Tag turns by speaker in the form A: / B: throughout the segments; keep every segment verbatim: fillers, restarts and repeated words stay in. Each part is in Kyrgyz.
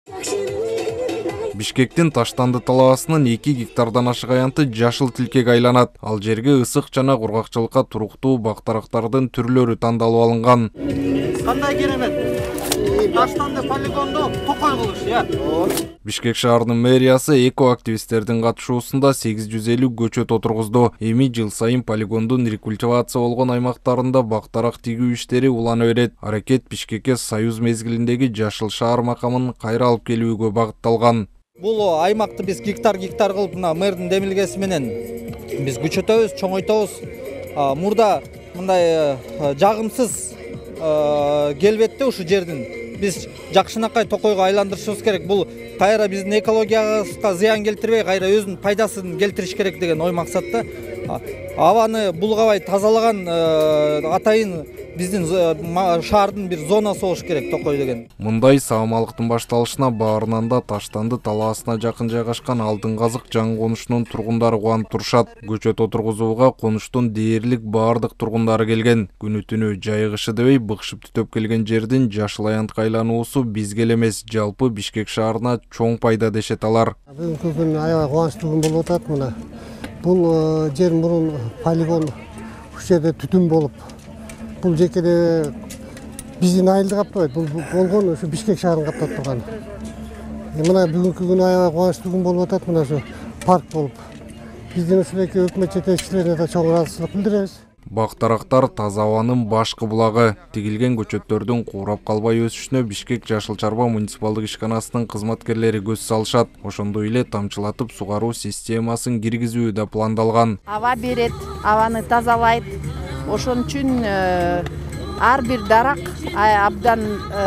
A: Бишкектин Таштанды талаасынын эки гектардан ашык аянты жашыл тилкеге айланат. Ал жерге ысык жана кургакчылыкка туруктуу бактарактардын түрлөрү тандалып алынган.
B: Кандай керемет. Таштанды полигондо токой кылыш, я.
A: Бишкек шаарынын мэриясы эко-активисттердин катышуусунда сегиз жүз элүү көчөт отургузду. Эми жыл сайын полигондун рекультивация болгон аймактарында бактарак тигүү иштери улана берет. Аракет Бишкекке Союз мезгилиндеги жашыл шаар макамын кайра алып келүүгө багытталган.
B: Бул аймакты биз гектар-гектар кылып, мына мэрдин демилгеси менен биз күчөтөбүз, чоңойтобуз. Мурда мындай жагымсыз келбетте ушу жердин биз жакшынакай токойго айландырышыбыз керек. Бул кайра биздин экологияга зыян келтирбей, кайра өзүнүн пайдасын келтириш керек деген ой максатта. Абаны булгабай тазалаган атайын биздин шаардын бир зонасы болуш керек токой деген.
A: Мындай саамалыктын башталышына баарынан да Таштанды талаасына жакын жайгашкан Алдын Казык жаңы конушунун тургундары кубанып турушат. Көчөт отургузууга конуштун дээрлик баардык тургундары келген. Күнү түнү жайгышы дебей быкшып түтөп келген жердин жашыл аянтка айлануусу бизге эле эмес, жалпы Бишкек шаарына чоң пайда дешет алар.
C: Бүгүнкү күн аябай кубанычтуу күн болуп атат мына. Бул жер мурун полигон ушул жерде түтүн болуп, бул жекеде биздин айылды каптабайт, бул болгон ушу Бишкек шаарын каптап турган. Мына бүгүнкү күн аябай кубанычтуу күн болуп атат, мына ушу парк болуп. Биздин ушул эки өкмөт жетекчилерине да чоң ыраазычылык билдиребиз.
A: Бактарактар таза абанын башкы булагы. Тигилген көчөттөрдүн куурап калбай өсүшүнө Бишкек Жашыл Чарба муниципалдык ишканасынын кызматкерлери көз салышат. Ошондой эле тамчылатып сугаруу системасын киргизүү да пландалган.
D: Аба берет, абаны тазалайт. Ошон үчүн ар бир дарак абдан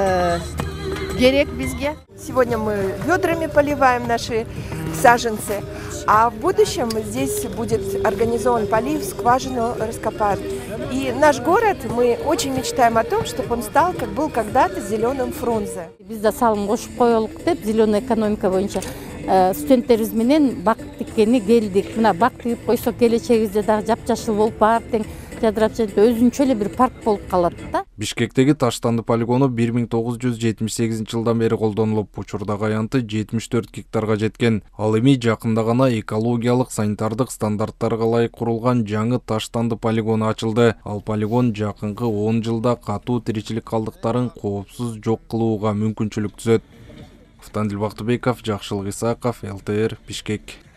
D: керек бизге.
E: Сегодня мы ведрами поливаем наши саженцы, а в будущем здесь будет организован полив, скважину раскопают. И наш город, мы очень мечтаем о том, чтобы он стал, как был когда-то зеленым Фрунзе.
F: Биз да салым кошуп коелук деп, зеленая экономика боюнча студенттерибиз менен бак тиккени келдик. Мына бак тигип койсок келечегибизде дагы жапжашыл болуп баары тең жадырап өзүнчө эле бир парк болуп калат да.
A: Бишкектеги Таштанды полигону бир миң тогуз жүз жетимиш сегизинчи жылдан бери колдонулуп, учурдагы аянты жетимиш төрт гектарга жеткен. Ал эми жакында гана экологиялык санитардык стандарттарга ылайык курулган жаңы Таштанды полигону ачылды. Ал полигон жакынкы он жылда катуу тиричилик калдыктарын коопсуз жок кылууга мүмкүнчүлүк түзөт. Автандил Бактыбеков, Жакшылык Исаков, эл тэ эр, Бишкек.